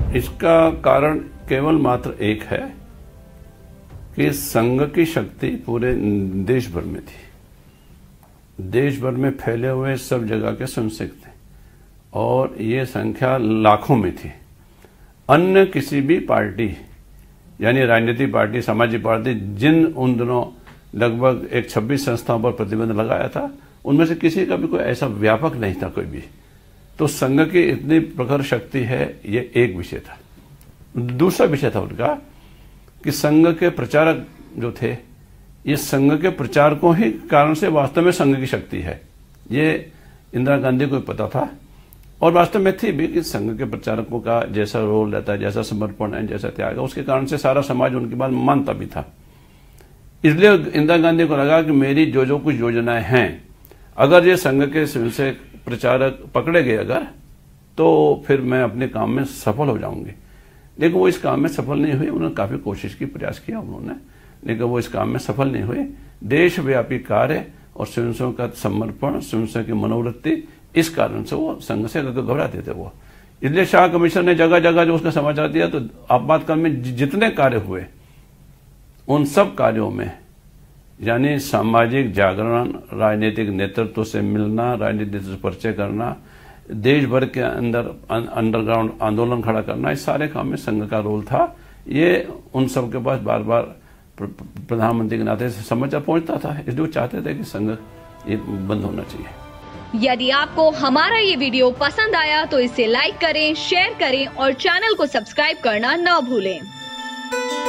इसका कारण केवल मात्र एक है कि संघ की शक्ति पूरे देश भर में थी। देश भर में फैले हुए सब जगह के स्वयंसेवक थे और ये संख्या लाखों में थी। अन्य किसी भी पार्टी यानी राजनीतिक पार्टी, सामाजिक पार्टी, जिन उन दिनों लगभग 26 संस्थाओं पर प्रतिबंध लगाया था, उनमें से किसी का भी कोई ऐसा व्यापक नहीं था कोई भी। तो संघ की इतनी प्रखर शक्ति है, ये एक विषय था। दूसरा विषय था उनका कि संघ के प्रचारक जो थे, ये संघ के प्रचारकों ही कारण से वास्तव में संघ की शक्ति है। ये इंदिरा गांधी को पता था और वास्तव में थी भी कि संघ के प्रचारकों का जैसा रोल रहता है, जैसा समर्पण है, जैसा त्याग है, उसके कारण से सारा समाज उनकी बात मानता भी था। इसलिए इंदिरा गांधी को लगा कि मेरी जो कुछ योजनाएं हैं, अगर ये संघ के से प्रचारक पकड़े गए अगर, तो फिर मैं अपने काम में सफल हो जाऊंगी। लेकिन वो इस काम में सफल नहीं हुए। उन्होंने काफी कोशिश की, प्रयास किया उन्होंने, लेकिन वो इस काम में सफल नहीं हुए। देशव्यापी कार्य और स्वयंसेवकों का समर्पण, स्वयंसेवक की मनोवृत्ति, इस कारण से वो संघ से घबराते थे वो। इसलिए शाह कमीशन ने जगह जगह जो उसका समाचार दिया, तो आपातकाल में जितने कार्य हुए उन सब कार्यों में यानी सामाजिक जागरण, राजनीतिक नेतृत्व से मिलना, राजनीतिक नेतृत्व से परिचय करना, देश भर के अंदर अंडरग्राउंड आंदोलन खड़ा करना, इस सारे काम में संघ का रोल था। ये उन सब के पास बार बार प्रधानमंत्री के नाते से समाचार पहुंचता था। इसलिए वो चाहते थे कि संघ ये बंद होना चाहिए। यदि आपको हमारा ये वीडियो पसंद आया तो इसे लाइक करें, शेयर करें और चैनल को सब्सक्राइब करना न भूलें।